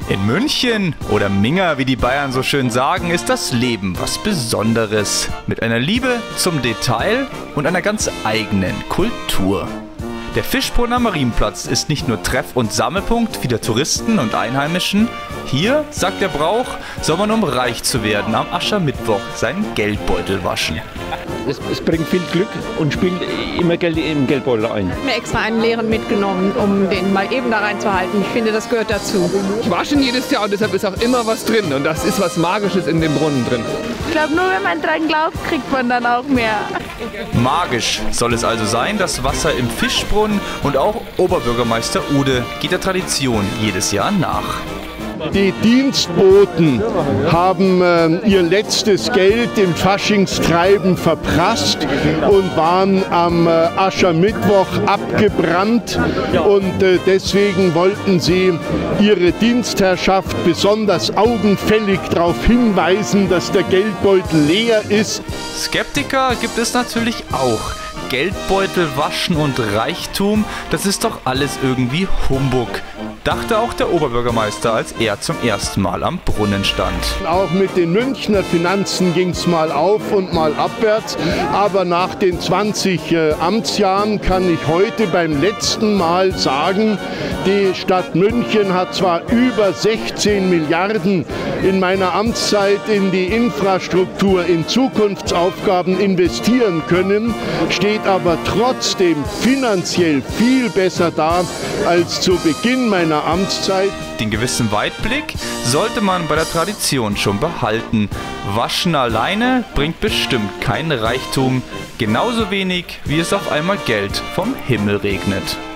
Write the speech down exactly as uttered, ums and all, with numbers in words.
In München oder Minga, wie die Bayern so schön sagen, ist das Leben was Besonderes. Mit einer Liebe zum Detail und einer ganz eigenen Kultur. Der Fischbrunn am Marienplatz ist nicht nur Treff- und Sammelpunkt vieler Touristen und Einheimischen. Hier, sagt der Brauch, soll man, um reich zu werden, am Aschermittwoch seinen Geldbeutel waschen. Es, es bringt viel Glück und spielt immer Geld im Geldbeutel ein. Ich habe mir extra einen leeren mitgenommen, um den mal eben da reinzuhalten. Ich finde, das gehört dazu. Ich wasche ihn jedes Jahr und deshalb ist auch immer was drin. Und das ist was Magisches in dem Brunnen drin. Ich glaube, nur wenn man dran glaubt, kriegt man dann auch mehr. Magisch soll es also sein, das Wasser im Fischbrunnen, und auch Oberbürgermeister Ude geht der Tradition jedes Jahr nach. Die Dienstboten haben äh, ihr letztes Geld im Faschingstreiben verprasst und waren am äh, Aschermittwoch abgebrannt. Und äh, deswegen wollten sie ihre Dienstherrschaft besonders augenfällig darauf hinweisen, dass der Geldbeutel leer ist. Skeptiker gibt es natürlich auch. Geldbeutel waschen und Reichtum, das ist doch alles irgendwie Humbug, dachte auch der Oberbürgermeister, als er zum ersten Mal am Brunnen stand. Auch mit den Münchner Finanzen ging es mal auf und mal abwärts, aber nach den zwanzig äh, Amtsjahren kann ich heute beim letzten Mal sagen, die Stadt München hat zwar über sechzehn Milliarden in meiner Amtszeit in die Infrastruktur, in Zukunftsaufgaben investieren können, steht aber trotzdem finanziell viel besser da als zu Beginn meiner Amtszeit. Den gewissen Weitblick sollte man bei der Tradition schon behalten. Waschen alleine bringt bestimmt keinen Reichtum, genauso wenig wie es auf einmal Geld vom Himmel regnet.